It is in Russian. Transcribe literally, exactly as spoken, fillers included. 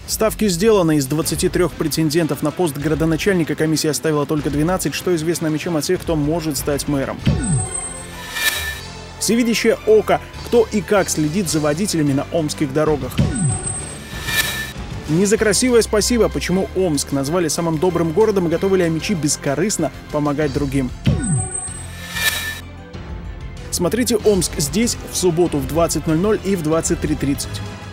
Ставки сделаны. Из двадцати трёх претендентов на пост градоначальника комиссия оставила только двенадцать, что известно мечам о тех, кто может стать мэром. Всевидящее око. Кто и как следит за водителями на омских дорогах. Не за красивое спасибо. Почему Омск назвали самым добрым городом и готовы ли омичи бескорыстно помогать другим. Смотрите «Омск» здесь в субботу в двадцать ноль ноль и в двадцать три тридцать.